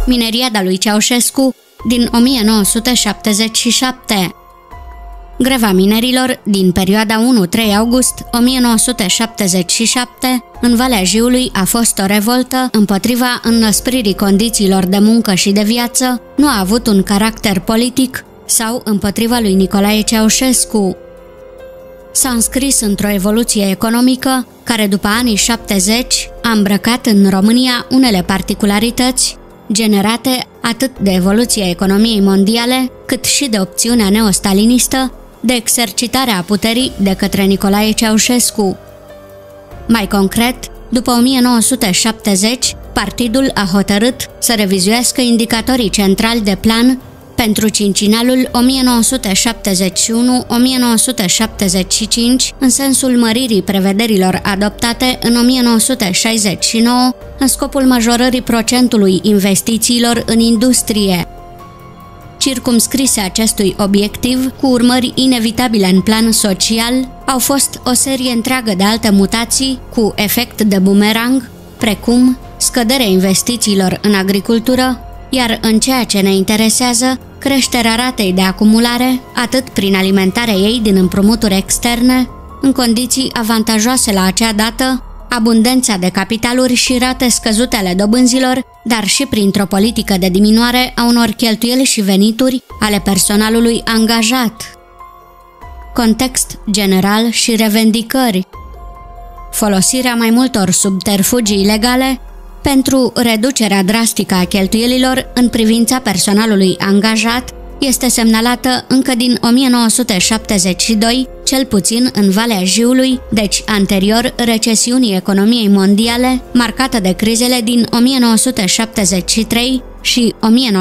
mineriada lui Ceaușescu din 1977. Greva minerilor din perioada 1-3 august 1977 în Valea Jiului a fost o revoltă împotriva înăspririi condițiilor de muncă și de viață, nu a avut un caracter politic sau împotriva lui Nicolae Ceaușescu. S-a înscris într-o evoluție economică care după anii 70 a îmbrăcat în România unele particularități generate atât de evoluția economiei mondiale, cât și de opțiunea neostalinistă de exercitarea puterii de către Nicolae Ceaușescu. Mai concret, după 1970, partidul a hotărât să revizuiască indicatorii centrali de plan pentru cincinalul 1971-1975 în sensul măririi prevederilor adoptate în 1969 în scopul majorării procentului investițiilor în industrie. Circumscrise acestui obiectiv, cu urmări inevitabile în plan social, au fost o serie întreagă de alte mutații cu efect de bumerang, precum scăderea investițiilor în agricultură, iar în ceea ce ne interesează, creșterea ratei de acumulare, atât prin alimentarea ei din împrumuturi externe, în condiții avantajoase la acea dată, abundența de capitaluri și rate scăzute ale dobânzilor, dar și printr-o politică de diminuare a unor cheltuieli și venituri ale personalului angajat. Context general și revendicări. Folosirea mai multor subterfugii ilegale pentru reducerea drastică a cheltuielilor în privința personalului angajat este semnalată încă din 1972, cel puțin în Valea Jiului, deci anterior recesiunii economiei mondiale, marcată de crizele din 1973 și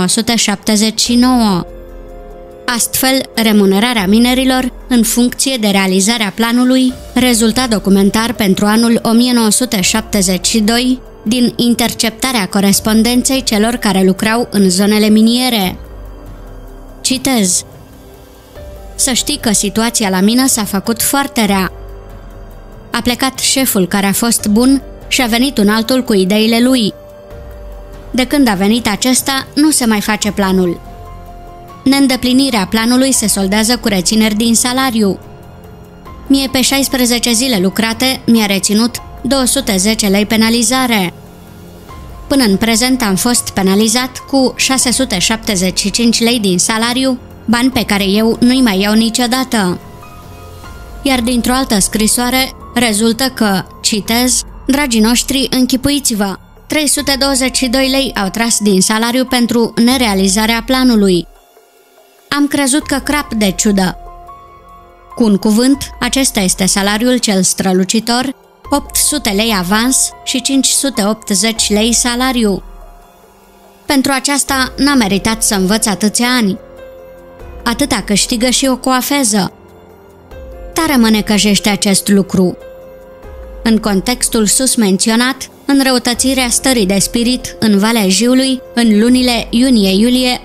1979. Astfel, remunerarea minerilor, în funcție de realizarea planului, rezulta documentar pentru anul 1972 din interceptarea corespondenței celor care lucrau în zonele miniere. Citez: să știi că situația la mină s-a făcut foarte rea. A plecat șeful care a fost bun și a venit un altul cu ideile lui. De când a venit acesta, nu se mai face planul. Neîndeplinirea planului se soldează cu rețineri din salariu. Mie pe 16 zile lucrate mi-a reținut 210 lei penalizare. Până în prezent am fost penalizat cu 675 lei din salariu, bani pe care eu nu-i mai iau niciodată. Iar dintr-o altă scrisoare rezultă că, citez, dragii noștri, închipuiți-vă, 322 lei au tras din salariu pentru nerealizarea planului. Am crezut că crap de ciudă. Cu un cuvânt, acesta este salariul cel strălucitor, 800 lei avans și 580 lei salariu. Pentru aceasta n-a meritat să învăț atâția ani. Atâta câștigă și o coafeză. Tare mă necăjește acest lucru. În contextul sus menționat, înrăutățirea stării de spirit în Valea Jiului în lunile iunie-iulie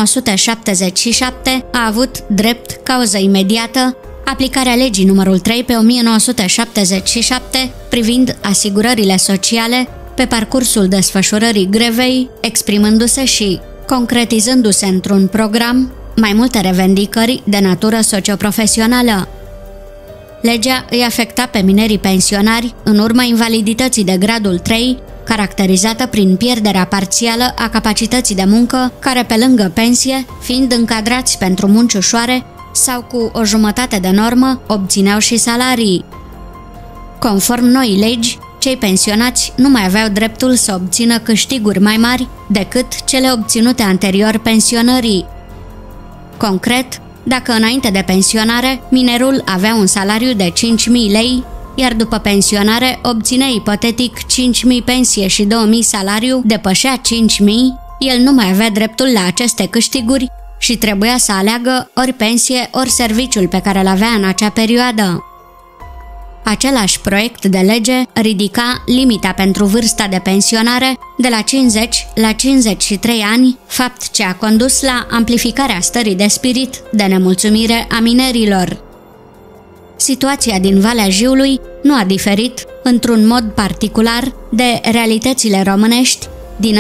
1977 a avut drept cauză imediată aplicarea legii numărul 3 pe 1977 privind asigurările sociale pe parcursul desfășurării grevei, exprimându-se și concretizându-se într-un program mai multe revendicări de natură socioprofesională. Legea îi afecta pe minerii pensionari în urma invalidității de gradul 3, caracterizată prin pierderea parțială a capacității de muncă, care pe lângă pensie, fiind încadrați pentru munci ușoare sau cu o jumătate de normă, obțineau și salarii. Conform noii legi, cei pensionați nu mai aveau dreptul să obțină câștiguri mai mari decât cele obținute anterior pensionării. Concret, dacă înainte de pensionare minerul avea un salariu de 5.000 lei, iar după pensionare obținea ipotetic 5.000 pensie și 2.000 salariu, depășea 5.000, el nu mai avea dreptul la aceste câștiguri și trebuia să aleagă ori pensie, ori serviciul pe care îl avea în acea perioadă. Același proiect de lege ridica limita pentru vârsta de pensionare de la 50 la 53 ani, fapt ce a condus la amplificarea stării de spirit de nemulțumire a minerilor. Situația din Valea Jiului nu a diferit într-un mod particular de realitățile românești din anii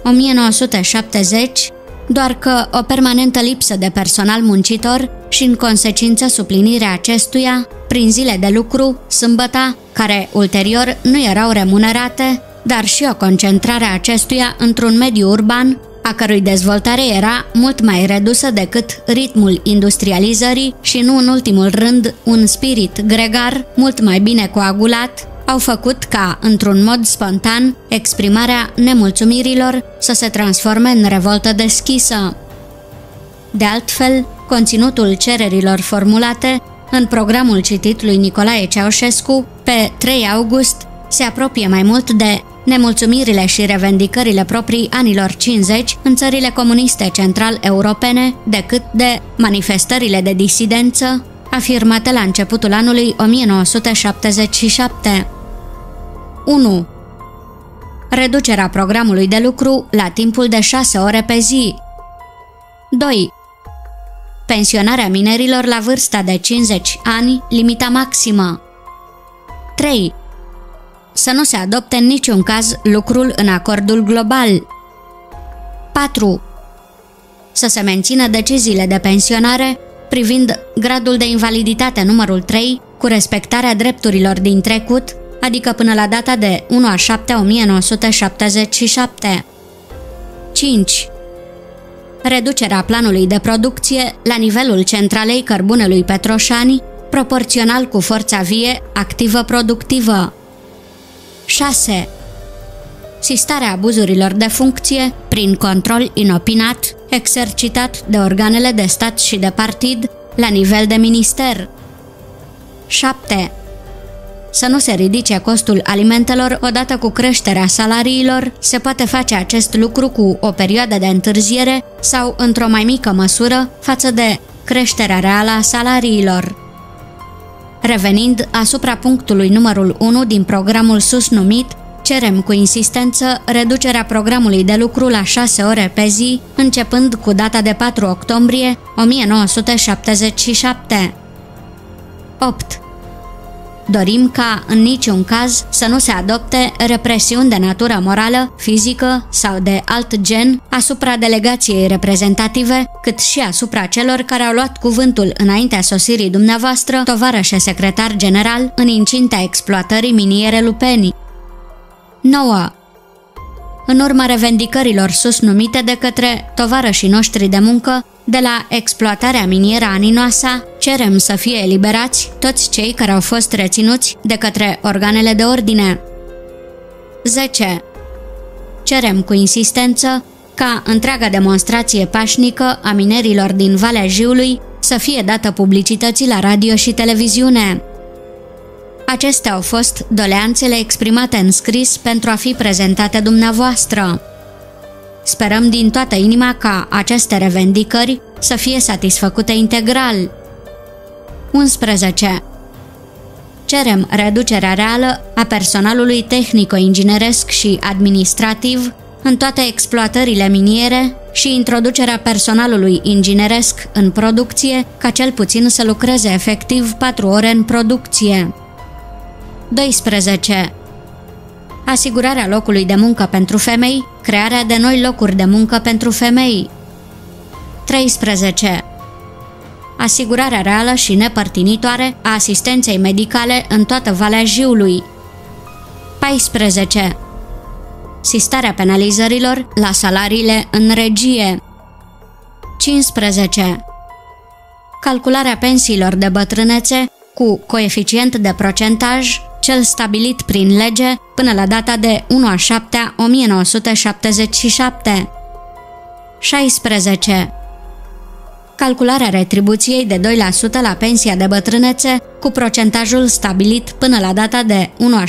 1970, doar că o permanentă lipsă de personal muncitor și în consecință suplinirea acestuia prin zile de lucru, sâmbăta, care ulterior nu erau remunerate, dar și o concentrare a acestuia într-un mediu urban, a cărui dezvoltare era mult mai redusă decât ritmul industrializării și nu în ultimul rând un spirit gregar mult mai bine coagulat, au făcut ca, într-un mod spontan, exprimarea nemulțumirilor să se transforme în revoltă deschisă. De altfel, conținutul cererilor formulate în programul citit lui Nicolae Ceaușescu pe 3 august se apropie mai mult de nemulțumirile și revendicările proprii anilor 50 în țările comuniste central-europene decât de manifestările de disidență afirmate la începutul anului 1977. 1. Reducerea programului de lucru la timpul de 6 ore pe zi. 2. Pensionarea minerilor la vârsta de 50 ani, limita maximă. 3. Să nu se adopte în niciun caz lucrul în acordul global. 4. Să se mențină deciziile de pensionare privind gradul de invaliditate numărul 3 cu respectarea drepturilor din trecut, adică până la data de 1/7/1977. 5. Reducerea planului de producție la nivelul centralei cărbunelui Petroșani, proporțional cu forța vie activă productivă. 6. Sistarea abuzurilor de funcție prin control inopinat, exercitat de organele de stat și de partid la nivel de minister. 7. Să nu se ridice costul alimentelor odată cu creșterea salariilor, se poate face acest lucru cu o perioadă de întârziere sau într-o mai mică măsură față de creșterea reală a salariilor. Revenind asupra punctului numărul 1 din programul sus numit, cerem cu insistență reducerea programului de lucru la 6 ore pe zi, începând cu data de 4 octombrie 1977. 8. Dorim ca, în niciun caz, să nu se adopte represiuni de natură morală, fizică sau de alt gen asupra delegației reprezentative, cât și asupra celor care au luat cuvântul înaintea sosirii dumneavoastră, tovarășe secretar general, în incinta exploatării miniere Lupenii. 9. În urma revendicărilor sus numite de către tovarășii noștri de muncă, de la exploatarea minieră Aninoasa, cerem să fie eliberați toți cei care au fost reținuți de către organele de ordine. 10. Cerem cu insistență ca întreaga demonstrație pașnică a minerilor din Valea Jiului să fie dată publicității la radio și televiziune. Acestea au fost doleanțele exprimate în scris pentru a fi prezentate dumneavoastră. Sperăm din toată inima ca aceste revendicări să fie satisfăcute integral. 11. Cerem reducerea reală a personalului tehnico-ingineresc și administrativ în toate exploatările miniere și introducerea personalului ingineresc în producție, ca cel puțin să lucreze efectiv 4 ore în producție. 12. Asigurarea locului de muncă pentru femei, crearea de noi locuri de muncă pentru femei. 13. Asigurarea reală și nepărtinitoare a asistenței medicale în toată Valea Jiului. 14. Sistarea penalizărilor la salariile în regie. 15. Calcularea pensiilor de bătrânețe cu coeficient de procentaj, cel stabilit prin lege până la data de 1/7/1977. 16. Calcularea retribuției de 2% la pensia de bătrânețe cu procentajul stabilit până la data de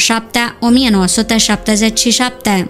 1/7/1977.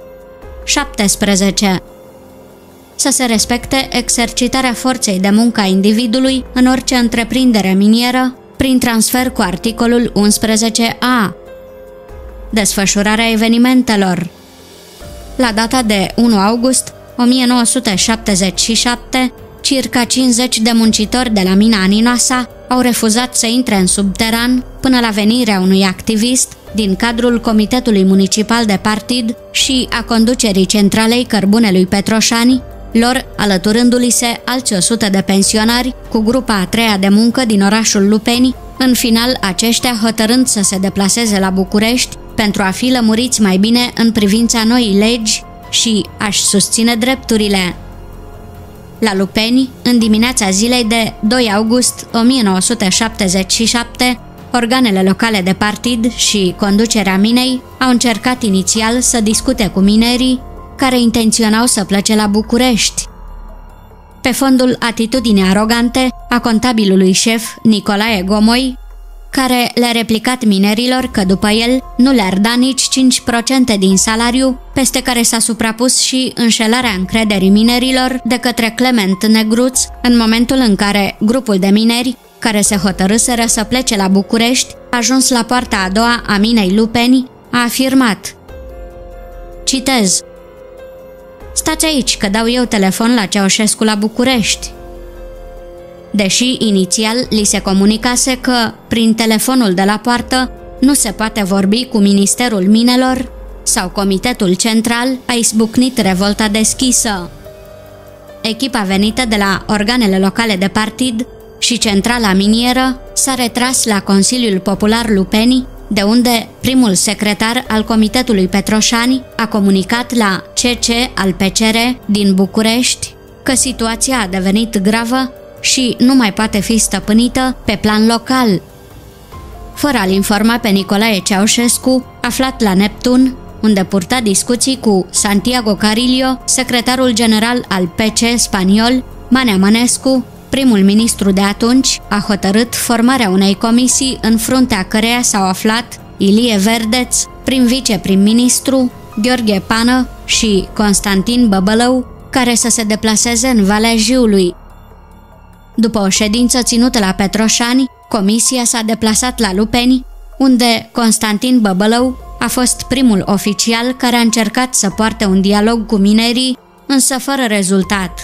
17. Să se respecte exercitarea forței de muncă a individului în orice întreprindere minieră prin transfer cu articolul 11a. Desfășurarea evenimentelor. La data de 1 august 1977, circa 50 de muncitori de la mina Aninoasa au refuzat să intre în subteran până la venirea unui activist din cadrul Comitetului Municipal de Partid și a conducerii centralei Cărbunelui Petroșani, lor alăturându-li se alți 100 de pensionari cu grupa a treia de muncă din orașul Lupeni, în final aceștia hotărând să se deplaseze la București pentru a fi lămuriți mai bine în privința noii legi și a-și susține drepturile. La Lupeni, în dimineața zilei de 2 august 1977, organele locale de partid și conducerea minei au încercat inițial să discute cu minerii care intenționau să plece la București. Pe fondul atitudinii arogante a contabilului șef Nicolae Gomoi, care le-a replicat minerilor că după el nu le-ar da nici 5% din salariu, peste care s-a suprapus și înșelarea încrederii minerilor de către Clement Negruț în momentul în care grupul de mineri care se hotărâseră să plece la București, ajuns la poarta a doua a minei Lupeni, a afirmat: citez: "Stați aici că dau eu telefon la Ceaușescu la București." Deși inițial li se comunicase că, prin telefonul de la poartă, nu se poate vorbi cu Ministerul Minelor sau Comitetul Central, a izbucnit revolta deschisă. Echipa venită de la organele locale de partid și centrala minieră s-a retras la Consiliul Popular Lupeni, de unde primul secretar al Comitetului Petroșani a comunicat la CC al PCR din București că situația a devenit gravă și nu mai poate fi stăpânită pe plan local. Fără a-l informa pe Nicolae Ceaușescu, aflat la Neptun, unde purta discuții cu Santiago Carillo, secretarul general al PC spaniol, Manea Mănescu, primul ministru de atunci, a hotărât formarea unei comisii în fruntea căreia s-au aflat Ilie Verdeț, prim viceprim-ministru, Gheorghe Pană și Constantin Băbălău, care să se deplaseze în Valea Jiului. După o ședință ținută la Petroșani, comisia s-a deplasat la Lupeni, unde Constantin Băbălău a fost primul oficial care a încercat să poarte un dialog cu minerii, însă fără rezultat.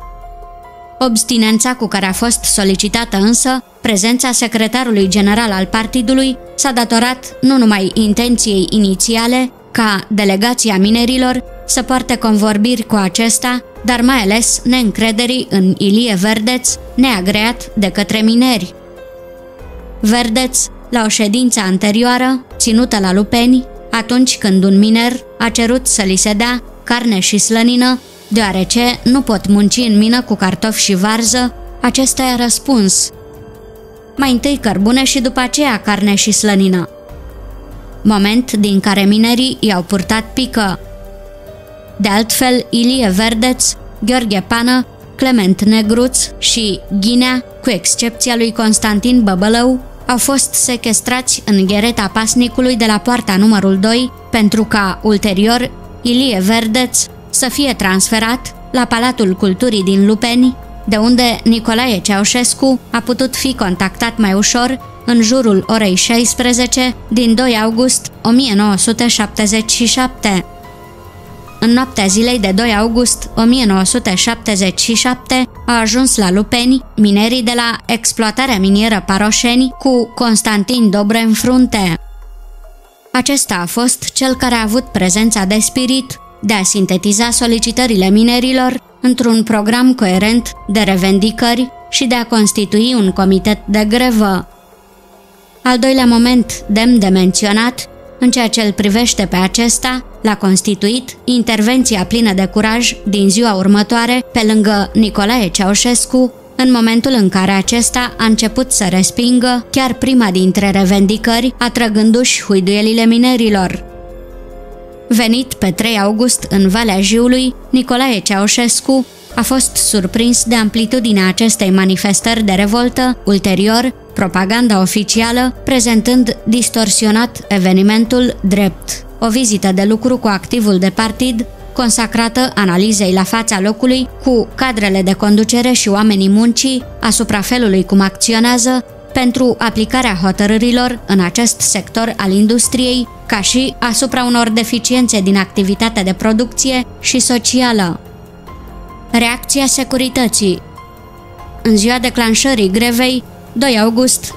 Obstinența cu care a fost solicitată însă prezența secretarului general al partidului s-a datorat nu numai intenției inițiale ca delegația minerilor să poarte convorbiri cu acesta, dar mai ales neîncrederii în Ilie Verdeț, neagreat de către mineri. Verdeț, la o ședință anterioară, ținută la Lupeni, atunci când un miner a cerut să li se dea carne și slănină, deoarece nu pot munci în mină cu cartofi și varză, acesta i-a răspuns: "Mai întâi cărbune și după aceea carne și slănină." Moment din care minerii i-au purtat pică. De altfel, Ilie Verdeț, Gheorghe Pană, Clement Negruț și Ghinea, cu excepția lui Constantin Băbălău, au fost sechestrați în ghereta pasnicului de la poarta numărul 2 pentru ca, ulterior, Ilie Verdeț să fie transferat la Palatul Culturii din Lupeni, de unde Nicolae Ceaușescu a putut fi contactat mai ușor în jurul orei 16 din 2 august 1977. În noaptea zilei de 2 august 1977 au ajuns la Lupeni minerii de la exploatarea minieră Paroșeni cu Constantin Dobre în frunte. Acesta a fost cel care a avut prezența de spirit de a sintetiza solicitările minerilor într-un program coerent de revendicări și de a constitui un comitet de grevă. Al doilea moment demn de menționat, în ceea ce îl privește pe acesta, l-a constituit intervenția plină de curaj din ziua următoare pe lângă Nicolae Ceaușescu, în momentul în care acesta a început să respingă chiar prima dintre revendicări, atrăgându-și huiduielile minerilor. Venit pe 3 august în Valea Jiului, Nicolae Ceaușescu a fost surprins de amplitudinea acestei manifestări de revoltă, ulterior, propaganda oficială prezentând distorsionat evenimentul drept o vizită de lucru cu activul de partid, consacrată analizei la fața locului cu cadrele de conducere și oamenii muncii asupra felului cum acționează pentru aplicarea hotărârilor în acest sector al industriei, ca și asupra unor deficiențe din activitatea de producție și socială. Reacția securității. În ziua declanșării grevei, 2 august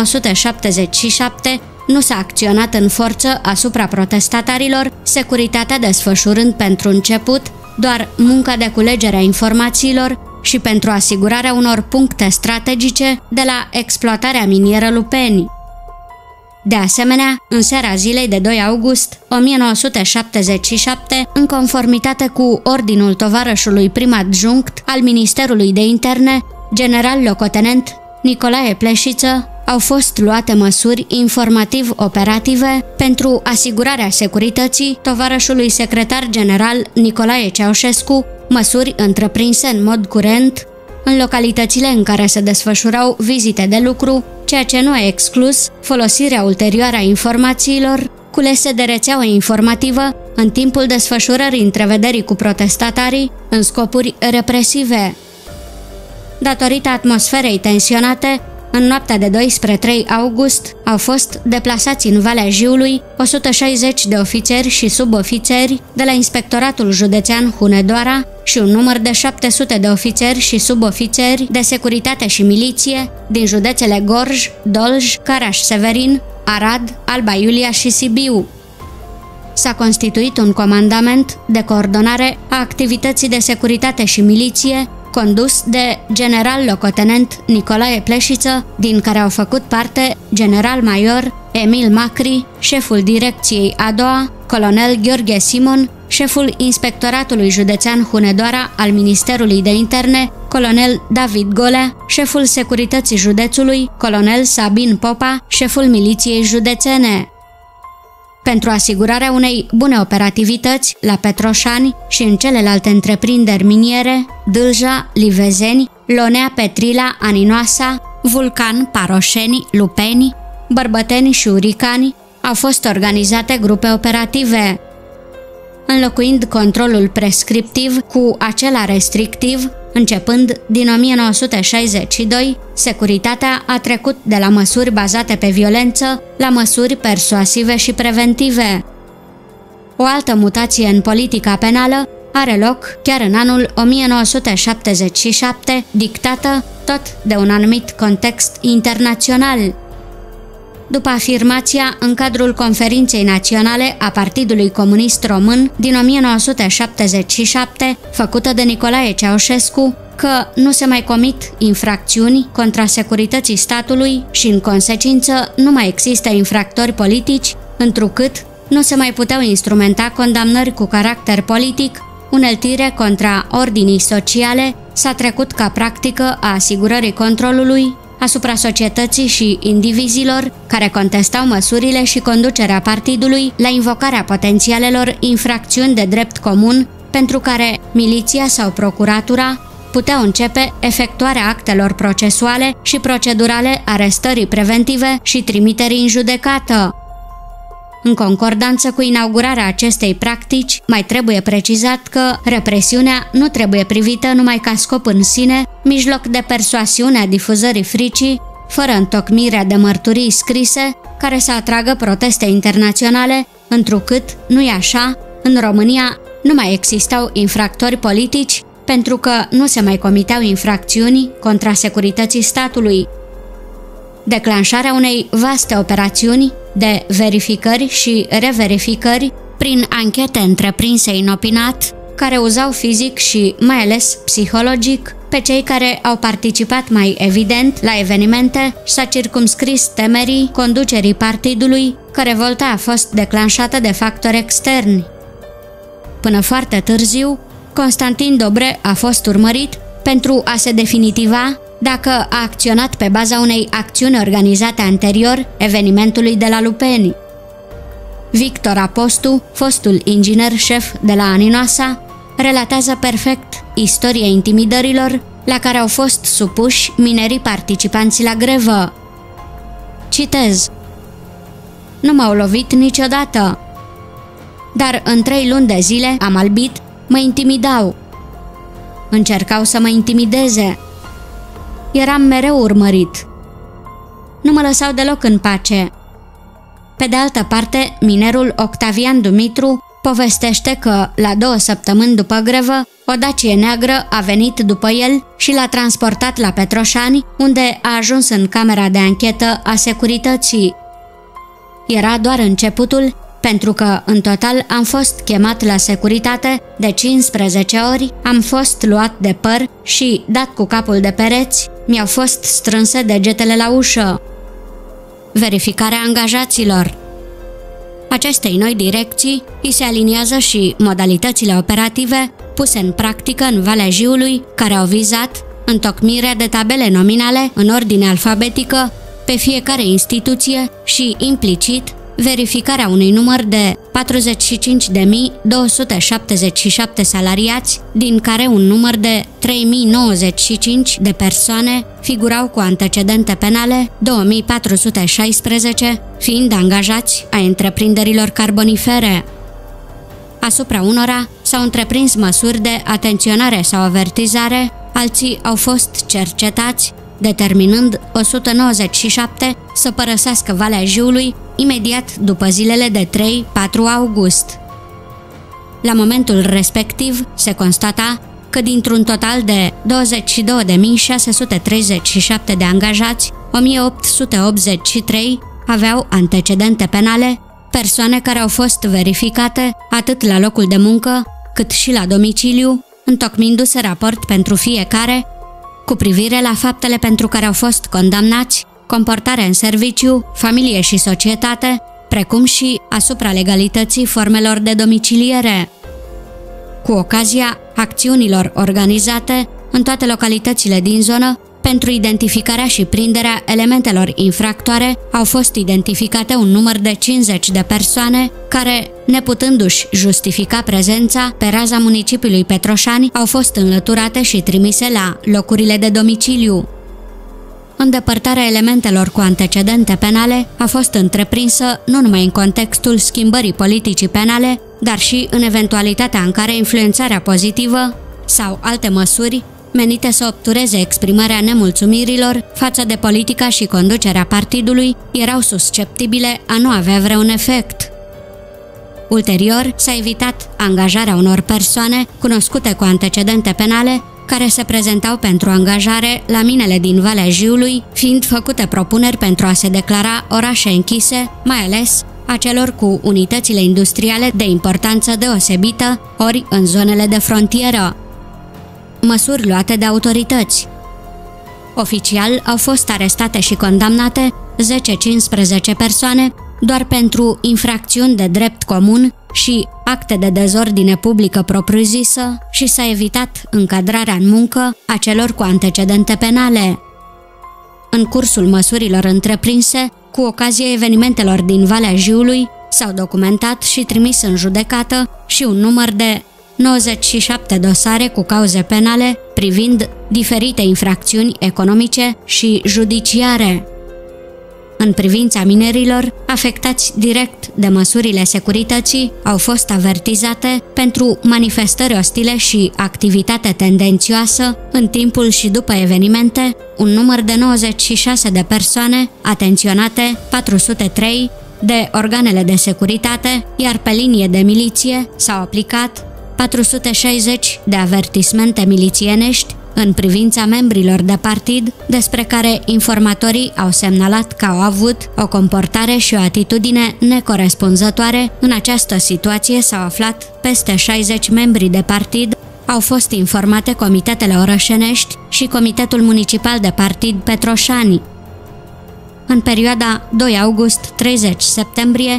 1977, nu s-a acționat în forță asupra protestatarilor, securitatea desfășurând pentru început doar munca de culegere a informațiilor și pentru asigurarea unor puncte strategice de la exploatarea minieră Lupeni. De asemenea, în seara zilei de 2 august 1977, în conformitate cu ordinul tovarășului prim adjunct al Ministerului de Interne, general-locotenent Nicolae Pleșiță, au fost luate măsuri informativ-operative pentru asigurarea securității tovarășului secretar general Nicolae Ceaușescu, măsuri întreprinse în mod curent în localitățile în care se desfășurau vizite de lucru, ceea ce nu a exclus folosirea ulterioară a informațiilor culese de rețeaua informativă în timpul desfășurării întrevederii cu protestatarii în scopuri represive. Datorită atmosferei tensionate, în noaptea de 2 spre 3 august au fost deplasați în Valea Jiului 160 de ofițeri și subofițeri de la Inspectoratul Județean Hunedoara și un număr de 700 de ofițeri și subofițeri de securitate și miliție din județele Gorj, Dolj, Caraș-Severin, Arad, Alba Iulia și Sibiu. S-a constituit un comandament de coordonare a activității de securitate și miliție condus de general-locotenent Nicolae Pleșiță, din care au făcut parte general-major Emil Macri, șeful direcției a doua, colonel Gheorghe Simon, șeful Inspectoratului Județean Hunedoara al Ministerului de Interne, colonel David Golea, șeful Securității Județului, colonel Sabin Popa, șeful Miliției Județene. Pentru asigurarea unei bune operativități la Petroșani și în celelalte întreprinderi miniere, Dâlja, Livezeni, Lonea, Petrila, Aninoasa, Vulcan, Paroșeni, Lupeni, Bărbăteni și Uricani, au fost organizate grupe operative. Înlocuind controlul prescriptiv cu acela restrictiv, începând din 1962, securitatea a trecut de la măsuri bazate pe violență la măsuri persuasive și preventive. O altă mutație în politica penală are loc chiar în anul 1977, dictată tot de un anumit context internațional. După afirmația în cadrul Conferinței Naționale a Partidului Comunist Român din 1977, făcută de Nicolae Ceaușescu, că nu se mai comit infracțiuni contra securității statului și, în consecință, nu mai există infractori politici, întrucât nu se mai puteau instrumenta condamnări cu caracter politic, uneltire contra ordinii sociale, s-a trecut ca practică a asigurării controlului asupra societății și indivizilor care contestau măsurile și conducerea partidului la invocarea potențialelor infracțiuni de drept comun pentru care miliția sau procuratura puteau începe efectuarea actelor procesuale și procedurale, arestării preventive și trimiterii în judecată. În concordanță cu inaugurarea acestei practici, mai trebuie precizat că represiunea nu trebuie privită numai ca scop în sine, mijloc de persoasiune a difuzării fricii, fără întocmirea de mărturii scrise care să atragă proteste internaționale, întrucât, nu-i așa, în România nu mai existau infractori politici pentru că nu se mai comiteau infracțiuni contra securității statului. Declanșarea unei vaste operațiuni de verificări și reverificări prin anchete întreprinse inopinat, care uzau fizic și mai ales psihologic pe cei care au participat mai evident la evenimente, s-a circumscris temerii conducerii partidului că revolta a fost declanșată de factori externi. Până foarte târziu, Constantin Dobre a fost urmărit pentru a se definitiva dacă a acționat pe baza unei acțiuni organizate anterior evenimentului de la Lupeni. Victor Apostu, fostul inginer șef de la Aninoasa, relatează perfect istoria intimidărilor la care au fost supuși minerii participanți la grevă. Citez: "Nu m-au lovit niciodată, dar în 3 luni de zile am albit, mă intimidau. Încercau să mă intimideze. Eram mereu urmărit. Nu mă lăsau deloc în pace." Pe de altă parte, minerul Octavian Dumitru, povestește că, la 2 săptămâni după grevă, o Dacie neagră a venit după el și l-a transportat la Petroșani, unde a ajuns în camera de anchetă a securității. Era doar începutul, pentru că, în total, am fost chemat la securitate de 15 ori, am fost luat de păr și, dat cu capul de pereți, mi-au fost strânse degetele la ușă. Verificarea angajaților. Acestei noi direcții îi se aliniază și modalitățile operative puse în practică în Valea Jiului, care au vizat întocmirea de tabele nominale în ordine alfabetică pe fiecare instituție și, implicit, verificarea unui număr de 45.277 salariați, din care un număr de 3.095 de persoane figurau cu antecedente penale, 2.416 fiind angajați ai întreprinderilor carbonifere. Asupra unora s-au întreprins măsuri de atenționare sau avertizare, alții au fost cercetați, determinând 197 să părăsească Valea Jiului imediat după zilele de 3-4 august. La momentul respectiv se constata că dintr-un total de 22.637 de angajați, 1.883 aveau antecedente penale, persoane care au fost verificate atât la locul de muncă cât și la domiciliu, întocmindu-se raport pentru fiecare cu privire la faptele pentru care au fost condamnați, comportare în serviciu, familie și societate, precum și asupra legalității formelor de domiciliere. Cu ocazia acțiunilor organizate în toate localitățile din zonă, pentru identificarea și prinderea elementelor infractoare, au fost identificate un număr de 50 de persoane care, neputându-și justifica prezența pe raza municipiului Petroșani, au fost înlăturate și trimise la locurile de domiciliu. Îndepărtarea elementelor cu antecedente penale a fost întreprinsă nu numai în contextul schimbării politicii penale, dar și în eventualitatea în care influențarea pozitivă sau alte măsuri menite să obtureze exprimarea nemulțumirilor față de politica și conducerea partidului erau susceptibile a nu avea vreun efect. Ulterior, s-a evitat angajarea unor persoane cunoscute cu antecedente penale care se prezentau pentru angajare la minele din Valea Jiului, fiind făcute propuneri pentru a se declara orașe închise, mai ales a celor cu unitățile industriale de importanță deosebită, ori în zonele de frontieră. Măsuri luate de autorități. Oficial au fost arestate și condamnate 10-15 persoane doar pentru infracțiuni de drept comun și acte de dezordine publică propriu-zisă și s-a evitat încadrarea în muncă a celor cu antecedente penale. În cursul măsurilor întreprinse, cu ocazia evenimentelor din Valea Jiului, s-au documentat și trimis în judecată și un număr de 97 dosare cu cauze penale privind diferite infracțiuni economice și judiciare. În privința minerilor, afectați direct de măsurile securității, au fost avertizate pentru manifestări ostile și activitate tendențioasă în timpul și după evenimente, un număr de 96 de persoane, atenționate 403 de organele de securitate, iar pe linie de miliție s-au aplicat 460 de avertismente milițienești în privința membrilor de partid, despre care informatorii au semnalat că au avut o comportare și o atitudine necorespunzătoare. În această situație s-au aflat peste 60 membri de partid, au fost informate comitetele orășenești și Comitetul Municipal de Partid Petroșani. În perioada 2 august-30 septembrie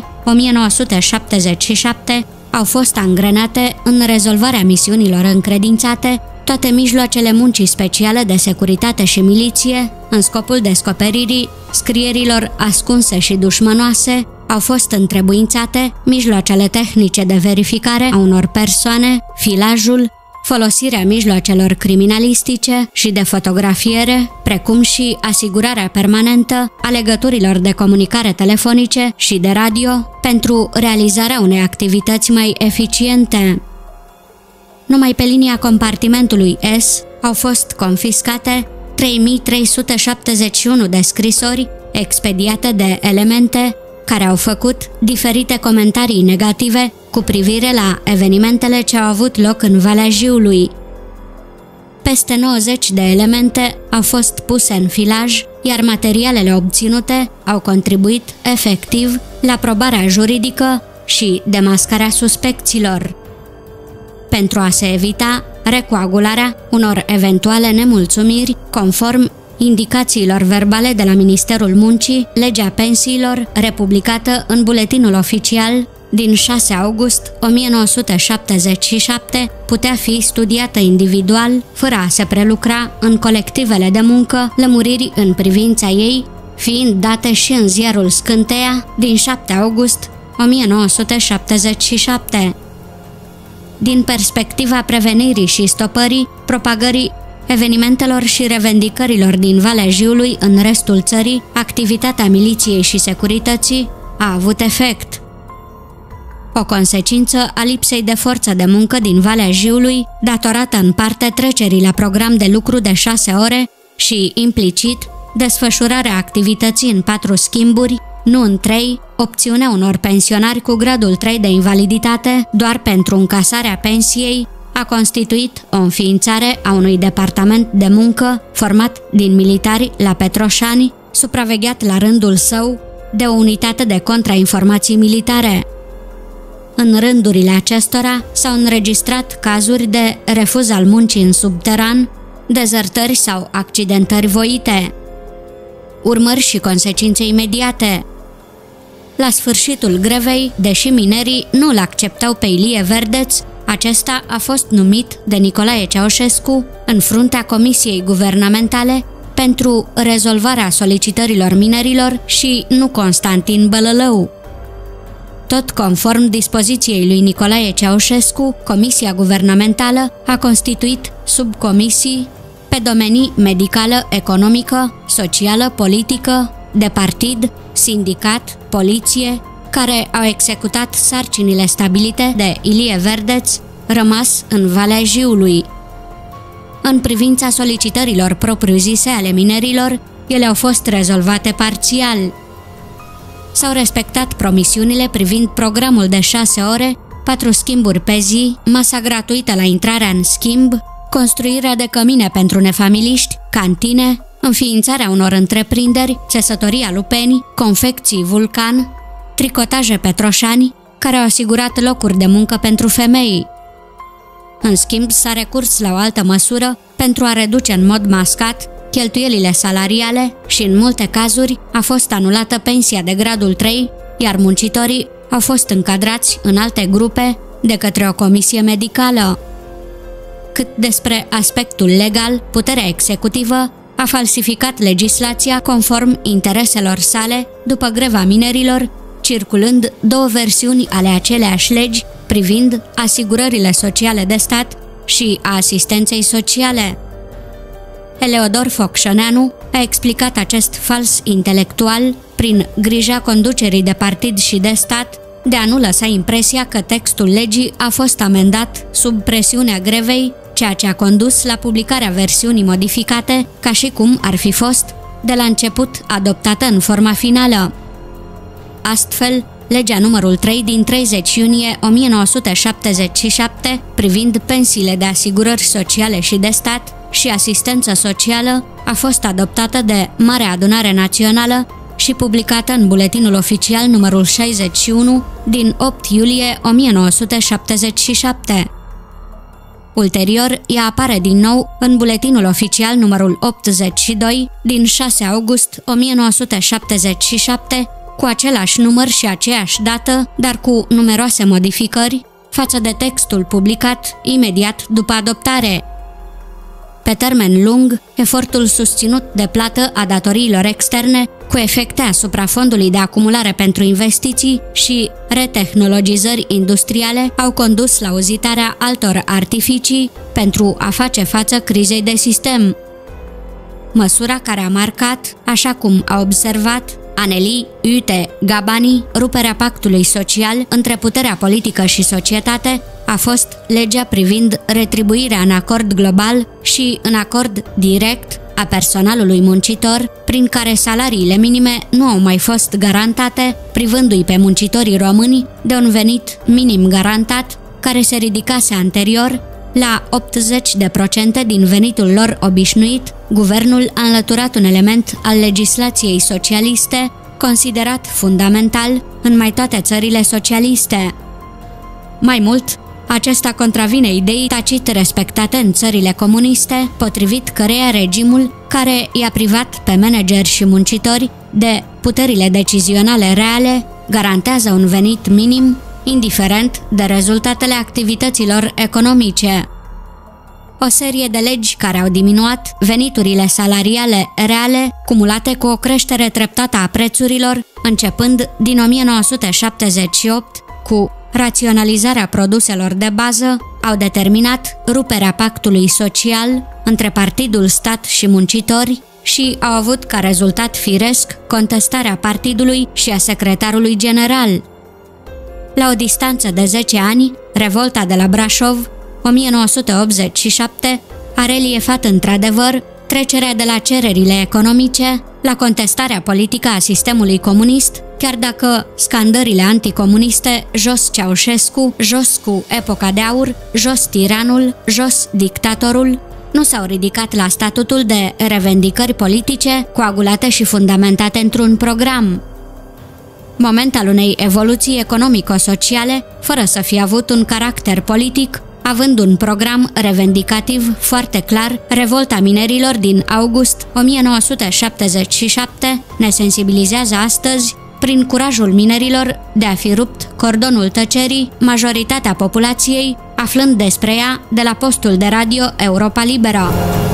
1977 au fost angrenate în rezolvarea misiunilor încredințate toate mijloacele muncii speciale de securitate și miliție, în scopul descoperirii scrierilor ascunse și dușmănoase, au fost întrebuințate mijloacele tehnice de verificare a unor persoane, filajul, folosirea mijloacelor criminalistice și de fotografiere, precum și asigurarea permanentă a legăturilor de comunicare telefonice și de radio pentru realizarea unei activități mai eficiente. Numai pe linia compartimentului S au fost confiscate 3371 de scrisori expediate de elemente care au făcut diferite comentarii negative cu privire la evenimentele ce au avut loc în Valea Jiului. Peste 90 de elemente au fost puse în filaj, iar materialele obținute au contribuit efectiv la probarea juridică și demascarea suspecților. Pentru a se evita recoagularea unor eventuale nemulțumiri, conform indicațiilor verbale de la Ministerul Muncii, legea pensiilor, republicată în Buletinul Oficial din 6 august 1977, putea fi studiată individual, fără a se prelucra în colectivele de muncă, lămuriri în privința ei, fiind date și în ziarul Scânteia din 7 august 1977. Din perspectiva prevenirii și stopării propagării evenimentelor și revendicărilor din Valea Jiului în restul țării, activitatea miliției și securității a avut efect. O consecință a lipsei de forță de muncă din Valea Jiului, datorată în parte trecerii la program de lucru de 6 ore și, implicit, desfășurarea activității în 4 schimburi, nu în 3, opțiunea unor pensionari cu gradul 3 de invaliditate doar pentru încasarea pensiei, a constituit o înființare a unui departament de muncă format din militari la Petroșani, supravegheat la rândul său de o unitate de contrainformații militare. În rândurile acestora s-au înregistrat cazuri de refuz al muncii în subteran, dezertări sau accidentări voite. Urmări și consecințe imediate. La sfârșitul grevei, deși minerii nu îl acceptau pe Ilie Verdeț, acesta a fost numit de Nicolae Ceaușescu în fruntea Comisiei Guvernamentale pentru rezolvarea solicitărilor minerilor și nu Constantin Bălălău. Tot conform dispoziției lui Nicolae Ceaușescu, Comisia Guvernamentală a constituit subcomisii pe domenii medicală, economică, socială, politică, de partid, sindicat, poliție, care au executat sarcinile stabilite de Ilie Verdeț, rămas în Valea Jiului. În privința solicitărilor propriu-zise ale minerilor, ele au fost rezolvate parțial. S-au respectat promisiunile privind programul de 6 ore, 4 schimburi pe zi, masa gratuită la intrarea în schimb, construirea de cămine pentru nefamiliști, cantine, înființarea unor întreprinderi, țesătoria Lupeni, confecții Vulcan, tricotaje Petroșani, care au asigurat locuri de muncă pentru femei. În schimb, s-a recurs la o altă măsură pentru a reduce în mod mascat cheltuielile salariale și, în multe cazuri, a fost anulată pensia de gradul 3, iar muncitorii au fost încadrați în alte grupe de către o comisie medicală. Cât despre aspectul legal, puterea executivă a falsificat legislația conform intereselor sale după greva minerilor, circulând 2 versiuni ale aceleași legi privind asigurările sociale de stat și a asistenței sociale. Eleodor Focșăneanu a explicat acest fals intelectual prin grija conducerii de partid și de stat de a nu lăsa impresia că textul legii a fost amendat sub presiunea grevei, ceea ce a condus la publicarea versiunii modificate, ca și cum ar fi fost de la început adoptată în forma finală. Astfel, legea numărul 3 din 30 iunie 1977 privind pensiile de asigurări sociale și de stat și asistență socială a fost adoptată de Marea Adunare Națională și publicată în Buletinul Oficial numărul 61 din 8 iulie 1977. Ulterior, ea apare din nou în Buletinul Oficial numărul 82 din 6 august 1977, cu același număr și aceeași dată, dar cu numeroase modificări față de textul publicat imediat după adoptare. Pe termen lung, efortul susținut de plată a datoriilor externe, cu efecte asupra fondului de acumulare pentru investiții și retehnologizări industriale, au condus la uzitarea altor artificii pentru a face față crizei de sistem. Măsura care a marcat, așa cum a observat Aneli Ute Gabani, ruperea pactului social între puterea politică și societate, a fost legea privind retribuirea în acord global și în acord direct a personalului muncitor, prin care salariile minime nu au mai fost garantate, privându-i pe muncitorii români de un venit minim garantat, care se ridicase anterior la 80% din venitul lor obișnuit. Guvernul a înlăturat un element al legislației socialiste, considerat fundamental în mai toate țările socialiste. Mai mult, acesta contravine ideii tacit respectate în țările comuniste, potrivit căreia regimul care i-a privat pe manageri și muncitori de puterile decizionale reale garantează un venit minim, indiferent de rezultatele activităților economice. O serie de legi care au diminuat veniturile salariale reale, cumulate cu o creștere treptată a prețurilor, începând din 1978, cu raționalizarea produselor de bază, au determinat ruperea pactului social între partidul stat și muncitori și au avut ca rezultat firesc contestarea partidului și a secretarului general. La o distanță de 10 ani, revolta de la Brașov, 1987, a reliefat într-adevăr trecerea de la cererile economice la contestarea politică a sistemului comunist, chiar dacă scandările anticomuniste jos Ceaușescu, jos cu epoca de aur, jos tiranul, jos dictatorul, nu s-au ridicat la statutul de revendicări politice coagulate și fundamentate într-un program. Moment al unei evoluții economico-sociale, fără să fie avut un caracter politic, având un program revendicativ foarte clar, revolta minerilor din august 1977 ne sensibilizează astăzi, prin curajul minerilor de a fi rupt cordonul tăcerii, majoritatea populației aflând despre ea de la postul de radio Europa Liberă.